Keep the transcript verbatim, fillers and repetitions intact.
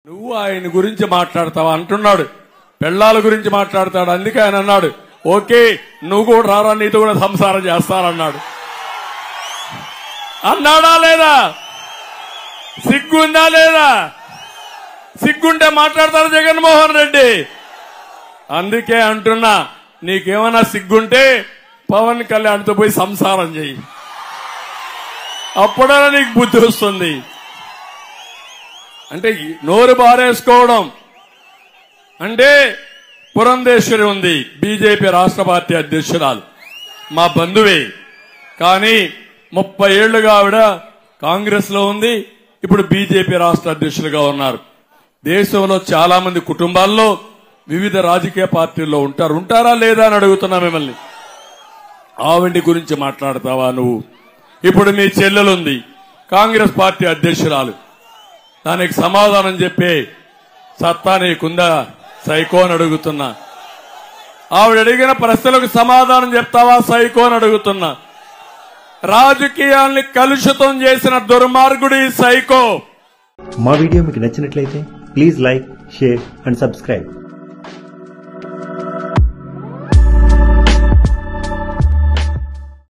నువ్వు ఆయన గురించి మాట్లాడతావా అంటున్నాడు. పెళ్లాల గురించి మాట్లాడతాడు. అందుకే ఆయన అన్నాడు, ఓకే నువ్వు కూడా రారా, నీతో కూడా సంసారం చేస్తానన్నాడు. అన్నాడా లేదా? సిగ్గుందా లేదా? సిగ్గుంటే మాట్లాడతారు జగన్మోహన్ రెడ్డి. అందుకే అంటున్నా, నీకేమైనా సిగ్గుంటే పవన్ కళ్యాణ్తో పోయి సంసారం చెయ్యి, అప్పుడైనా నీకు బుద్ధి వస్తుంది. అంటే నోరు బారేసుకోవడం అంటే, పురంధేశ్వరి ఉంది బీజేపీ రాష్ట్ర పార్టీ అధ్యక్షురాలు, మా బంధువే. కానీ ముప్పై ఏళ్లుగా ఆవిడ కాంగ్రెస్ లో ఉంది, ఇప్పుడు బీజేపీ రాష్ట్ర అధ్యక్షులుగా ఉన్నారు. దేశంలో చాలా మంది కుటుంబాల్లో వివిధ రాజకీయ పార్టీల్లో ఉంటారు. ఉంటారా లేదా అని అడుగుతున్నా మిమ్మల్ని. ఆవిడ గురించి మాట్లాడతావా నువ్వు? ఇప్పుడు మీ చెల్లెలుంది కాంగ్రెస్ పార్టీ అధ్యక్షురాలు, దానికి సమాధానం చెప్పే సత్తా నీకుందా సైకో అని అడుగుతున్నా. ఆవిడ అడిగిన ప్రశ్నలకు సమాధానం చెప్తావా సైకో అని అడుగుతున్నా. రాజకీయాల్ని కలుషితం చేసిన దుర్మార్గుడు ఈ సైకో. మా వీడియో మీకు నచ్చినట్లయితే please like, share and subscribe.